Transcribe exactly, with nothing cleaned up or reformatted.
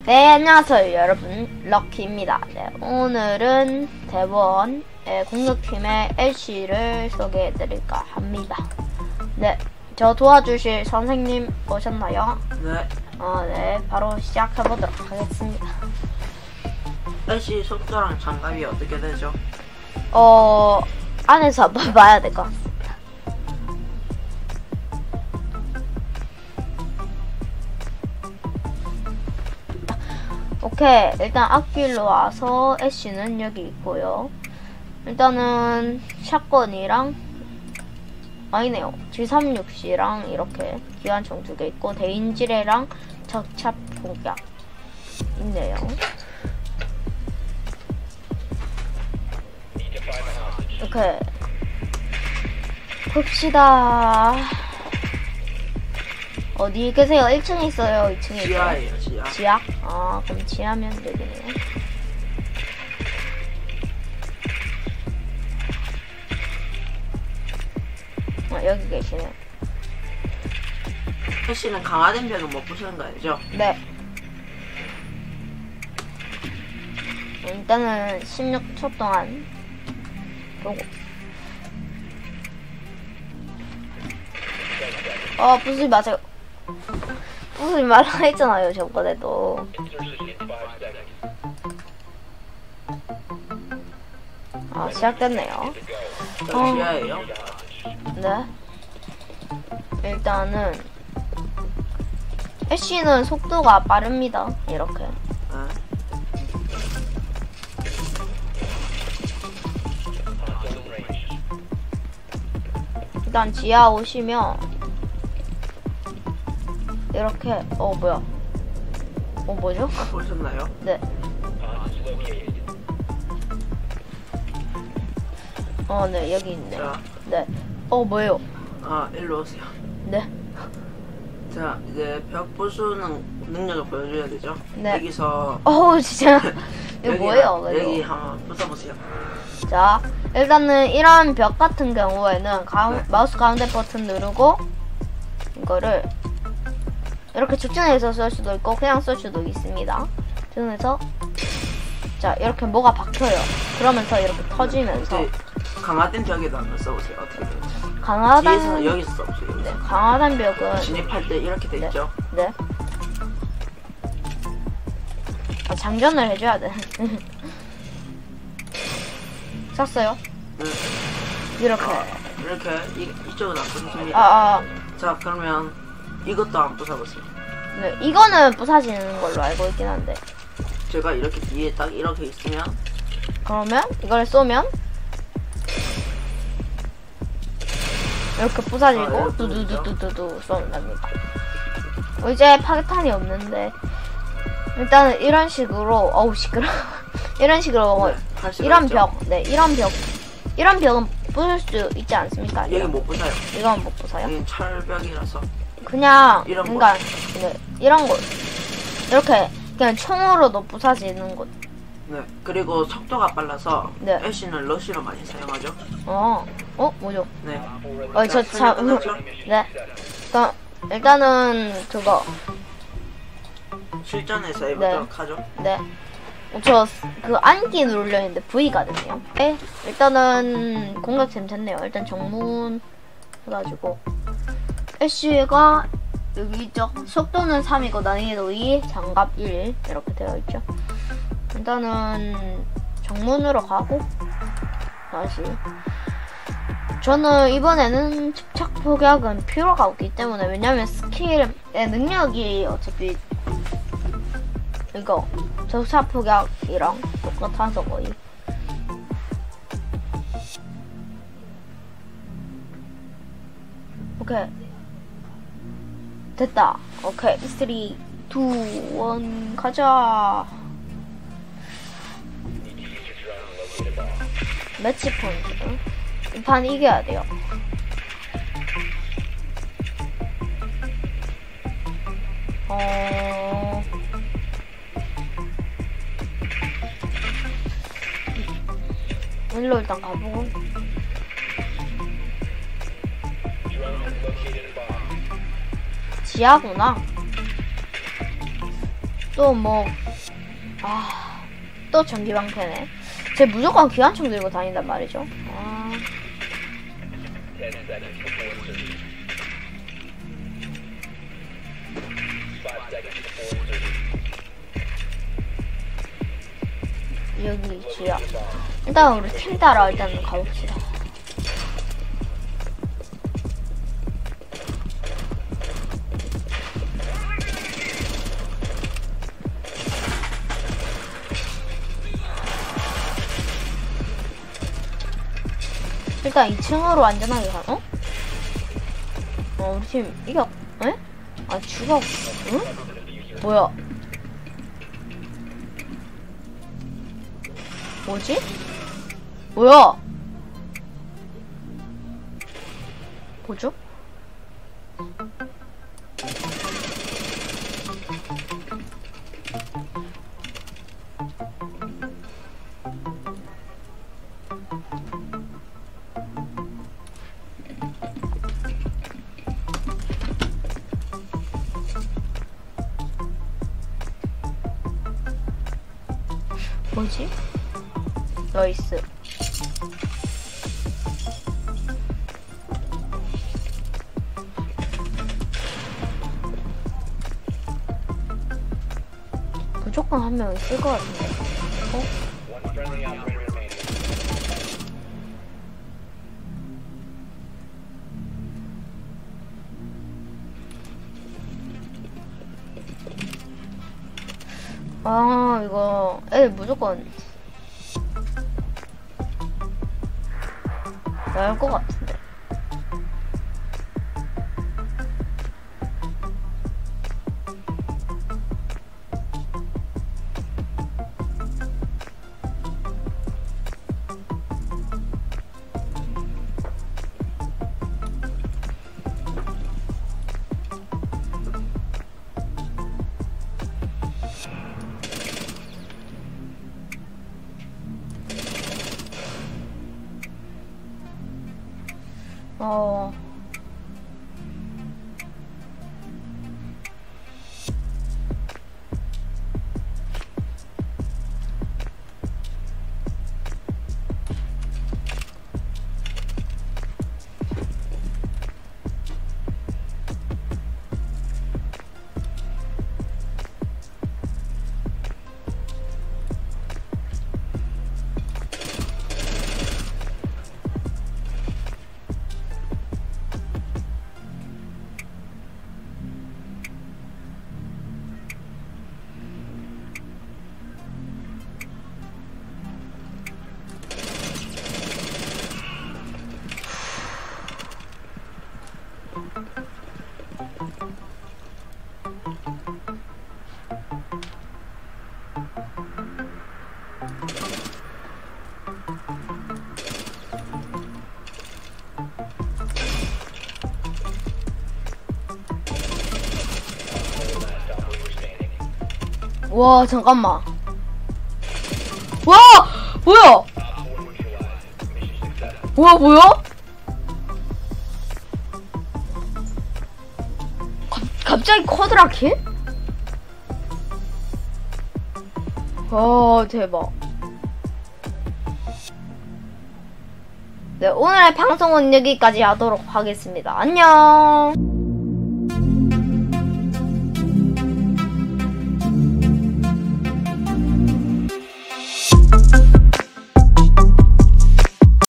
네, 안녕하세요 여러분, 럭키입니다. 네, 오늘은 대원의 공격팀의 애쉬를 소개해드릴까 합니다. 네, 저 도와주실 선생님 오셨나요? 네. 어, 네, 바로 시작해보도록 하겠습니다. 애쉬 속도랑 장갑이 어떻게 되죠? 어, 안에서 한번 봐야 될 것 같습니다. 오케이, 일단 앞길로 와서 애쉬는 여기 있고요. 일단은 샷건이랑 아니네요, 지 삼십육 씨랑 이렇게 기관총 두 개 있고 대인지뢰랑 적착 폭약 있네요. 오케이, 봅시다. 어디 계세요? 일 층에 있어요? 이 층에 있어요? 지하예요, 지하. 지하? 아, 그럼 지하면 되겠네요. 아, 여기 계시네요. 애쉬는 강화된 벽은 못 부수는 거 알죠? 네. 일단은 십육 초 동안 보고. 어, 부수지 마세요. 부수지 말라 했잖아요, 저번에도. 아, 시작됐네요. 저 어. 지하예요. 네. 일단은 애쉬는 속도가 빠릅니다. 이렇게. 네. 일단 지하 오시면 이렇게, 어 뭐야? 어 뭐죠? 보셨나요? 네. 어, 네, 여기 있네요. 자, 네. 어 뭐예요? 아, 일로 오세요. 네. 자, 이제 벽 부수는 능력을 보여줘야 되죠? 네. 여기서 어우 진짜 이거 여기, 뭐예요? 여기 이거? 한번 부숴보세요. 자, 일단은 이런 벽 같은 경우에는 가, 네. 마우스 가운데 버튼 누르고 이거를 이렇게 직진해서 쓸 수도 있고 그냥 쓸 수도 있습니다. 직진해서 자, 이렇게 뭐가 박혀요. 그러면서 이렇게 터지면서 이제 강화된 벽에도 한번 써보세요. 어떻게 되죠? 뒤에서는 강화단 여기서 써보세요. 네, 여기서. 강화단 벽은 진입할 때 이렇게 돼 네. 있죠? 네. 아, 장전을 해줘야 돼. 샀어요? 네. 이렇게. 이렇게 이, 이쪽은 안 부쉈습니다. 아, 아, 자, 그러면 이것도 한번 부숴보세요. 네. 이거는 부사지는 걸로 알고 있긴 한데. 제가 이렇게 뒤에 딱 이렇게 있으면 그러면 이걸 쏘면 이렇게 아, 부사지고 이렇게 두두두두두두 쏘면 됩니다. 어, 이제 파괴탄이 없는데 일단은 이런 식으로, 어우 시끄러. 이런 식으로 네, 할 수가 이런 있죠. 벽, 네, 이런 벽, 이런 벽은 부술 수 있지 않습니까? 여기 이런. 못 부숴요. 이건 못 부숴요? 여기 철벽이라서. 그냥 이런 그러니까 네, 이런 곳 이렇게 그냥 총으로도 부사지는 곳. 네. 그리고 속도가 빨라서 네. 애쉬는 러쉬로 많이 사용하죠. 어, 어 뭐죠? 네. 어, 저 자, 참, 끝났죠? 네. 일단 일단은 그거, 실전에서 해보도록 하죠. 네. 저 그 안기 눌려 있는데 V가 됐네요. 네. 일단은 공격팀 됐네요. 일단 정문 해가지고 애쉬가 여기 있죠. 속도는 삼이고 난이도 이, 장갑 일 이렇게 되어 있죠. 일단은 정문으로 가고 다시. 저는 이번에는 집착 폭약은 필요가 없기 때문에, 왜냐면 스킬의 능력이 어차피 이거 접착 폭약이랑 똑같아서 거의. 오케이, 됐다. 오케이, 삼, 이, 일 가자. 매치 포인트. 이 판 이겨야 돼요. 어... 일로 일단 가보고. 지하구나. 또 뭐, 아, 또 전기방패네. 쟤 무조건 기관총 들고 다닌단 말이죠. 아. 여기 지하. 일단 우리 팀 따라 일단 가봅시다. 일단 이 층으로 안전하게 가. 어? 어, 우리 팀 이겨. 에? 아, 죽어. 응? 뭐야? 뭐지? 뭐야? 뭐죠? 뭐지? 나이스. 무조건 한 명 있을 것 같은데. 어? 아, 이거 애들 무조건 나올 것 같은데. 어. 와, 잠깐만. 와! 뭐야? 뭐야, 뭐야? 가, 갑자기 쿼드라 킬? 와, 대박. 네, 오늘의 방송은 여기까지 하도록 하겠습니다. 안녕!